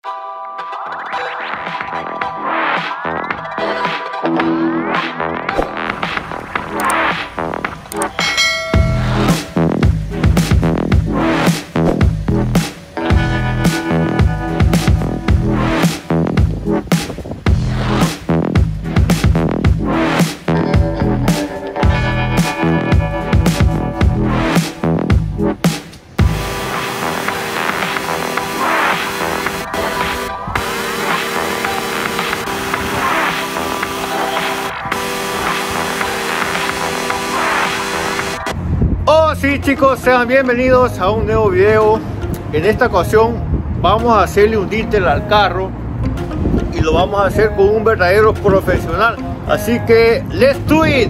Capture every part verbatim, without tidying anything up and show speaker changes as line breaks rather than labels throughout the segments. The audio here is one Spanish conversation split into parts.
Oh sí, chicos, sean bienvenidos a un nuevo video. En esta ocasión vamos a hacerle un detail al carro y lo vamos a hacer con un verdadero profesional, así que let's do it.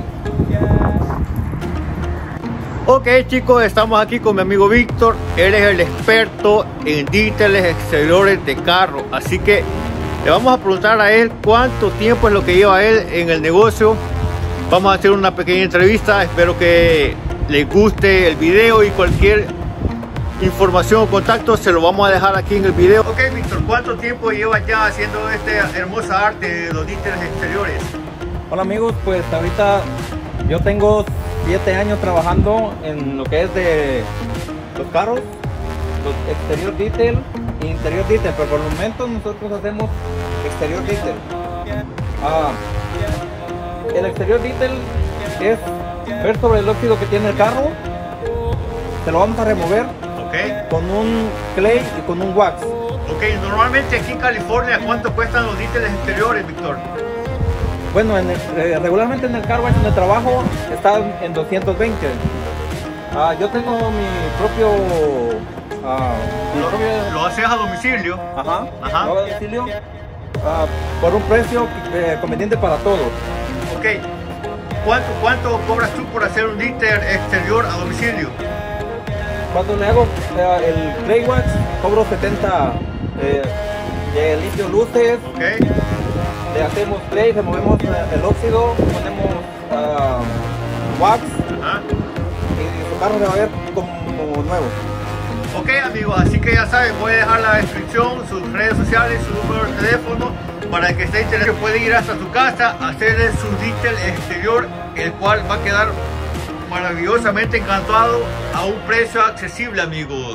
Ok, chicos, estamos aquí con mi amigo Víctor. Él es el experto en details exteriores de carro, así que le vamos a preguntar a él cuánto tiempo es lo que lleva él en el negocio. Vamos a hacer una pequeña entrevista. Espero que les guste el video y cualquier información o contacto se lo vamos a dejar aquí en el video. Ok, Víctor, ¿cuánto tiempo llevas ya haciendo esta hermosa arte de los details exteriores?
Hola amigos, pues ahorita yo tengo siete años trabajando en lo que es de los carros, los exterior detail e interior detail, pero por el momento nosotros hacemos exterior detail. Ah, el exterior detail es ver sobre el óxido que tiene el carro. Se lo vamos a remover, okay, con un clay y con un wax.
Ok, normalmente aquí en California, ¿cuánto cuestan los details exteriores, Víctor?
Bueno, en el, eh, regularmente en el car wash donde trabajo está en doscientos veinte. Ah, yo tengo mi propio, ah, mi
lo,
propio...
¿Lo haces a domicilio?
Ajá,
Ajá.
Lo hago a domicilio, ah, por un precio eh, conveniente para todos.
Ok. ¿Cuánto, ¿Cuánto cobras tú por hacer un detail exterior a domicilio?
Cuando le hago eh, el clay wax, cobro setenta, eh, le limpio luces,
okay,
le hacemos clay, removemos el óxido, ponemos uh, wax.
Ajá.
Y su carro se va a ver como nuevo.
Ok, amigos, así que ya saben, voy a dejar la descripción, sus redes sociales, su número de teléfono, para el que esté interesado puede ir hasta tu casa a hacerle su detail exterior, el cual va a quedar maravillosamente encantado a un precio accesible, amigos.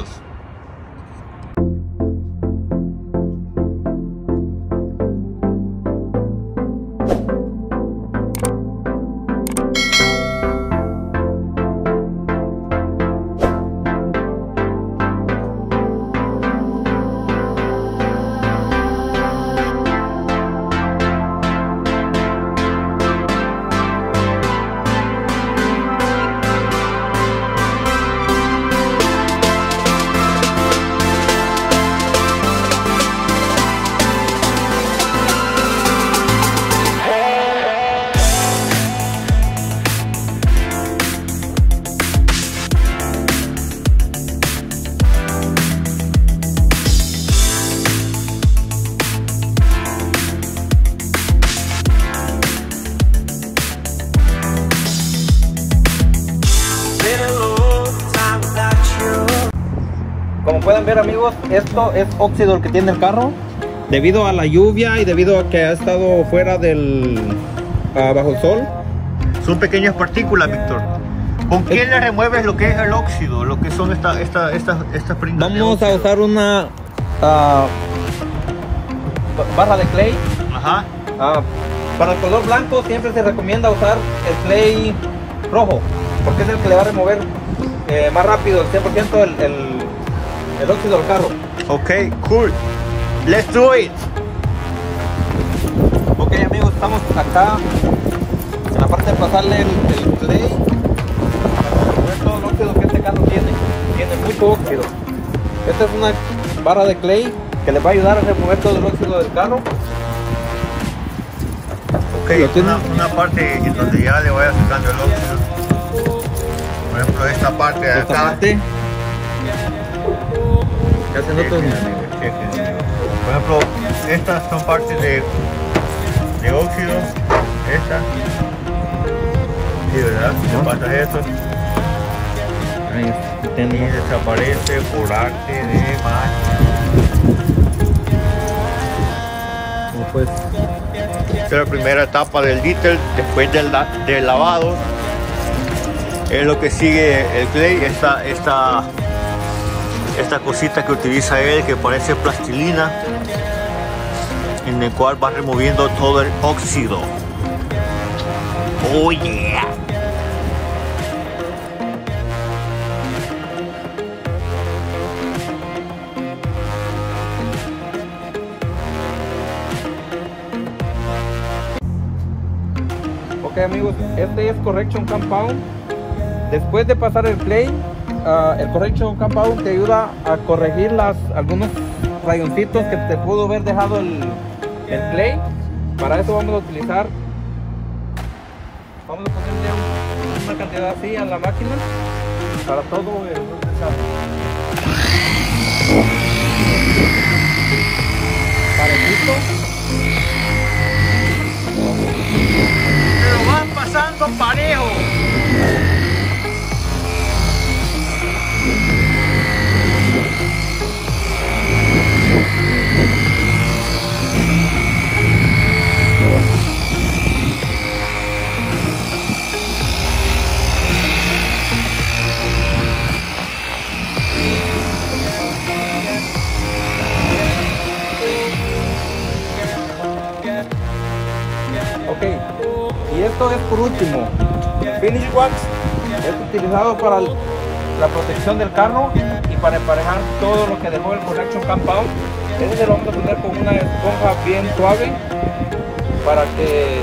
Como pueden ver, amigos, esto es óxido el que tiene el carro debido a la lluvia y debido a que ha estado fuera del uh, bajo el sol.
Son pequeñas partículas, Víctor. ¿Con qué le remueves lo que es el óxido? Lo que son estas esta, esta, estas prendas.
Vamos a usar una uh, barra de clay.
Ajá.
Uh, para el color blanco siempre se recomienda usar el clay rojo, porque es el que le va a remover eh, más rápido, el cien por ciento el, el, el óxido del carro.
Ok, cool. Let's do it.
Ok, amigos, estamos acá en la parte de pasarle el, el clay para remover todo el óxido que este carro tiene. Tiene mucho óxido. Esta es una barra de clay que les va a ayudar a remover todo el óxido del carro.
Ok, una, una parte en donde ya le vaya sacando el óxido. Por ejemplo, esta parte de
Esta
acá.
parte. ¿Qué hacen otros?
Por ejemplo, estas son partes de, de óxido. Esta. Sí, ¿verdad? Si le pasas esto,
Ahí
y desaparece por arte de magia.
pues
esta es la primera etapa del detail después del, la, del lavado. Es lo que sigue el clay, esta, esta, esta cosita que utiliza él que parece plastilina, en el cual va removiendo todo el óxido. Oh yeah.
Ok amigos, este es Correction Compound. Después de pasar el clay, uh, el Correction Compound te ayuda a corregir las, algunos rayoncitos que te pudo haber dejado el, el clay. Para eso vamos a utilizar, vamos a ponerle un, una cantidad así a la máquina para todo el proceso. Parejito.
Pero vas pasando parejo.
Ok, y esto es por último. Finish Wax es utilizado para el, la protección del carro y para emparejar todo lo que dejó el Correction Compound. Este se lo vamos a poner con una esponja bien suave para que...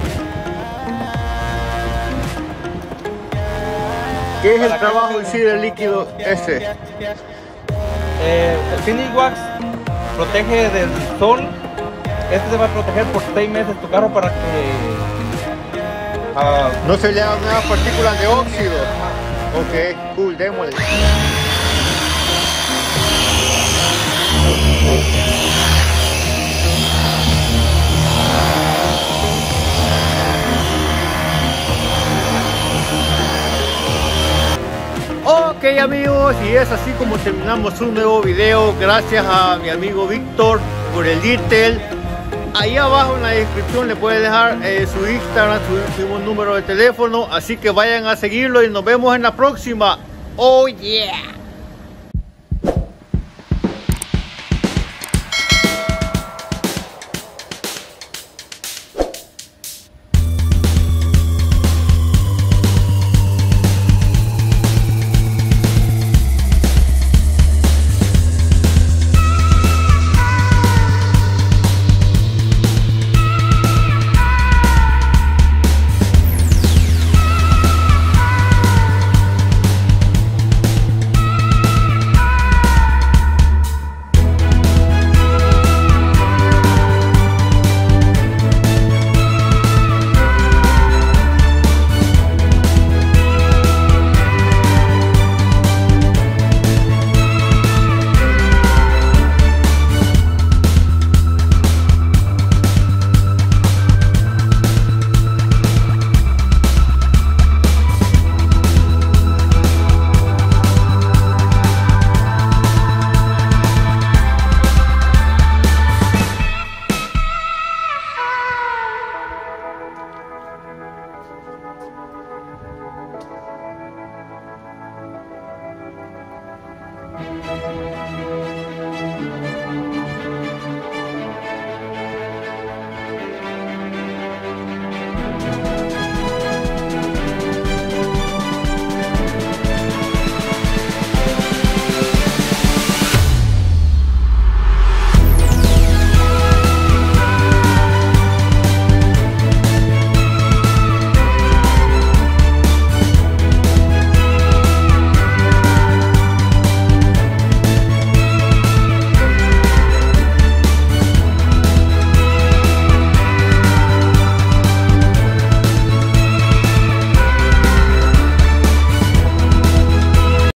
¿Qué es el trabajo en sí del líquido ese?
Eh, el Finish Wax protege del sol. Este se va a proteger por seis meses tu carro para que uh,
no se le hagan nuevas partículas de óxido. Ok, cool, démosle. Ok amigos, y es así como terminamos un nuevo video. Gracias a mi amigo Víctor por el detail. Ahí abajo en la descripción le puede dejar eh, su Instagram, su, su número de teléfono, así que vayan a seguirlo y nos vemos en la próxima. Oh yeah.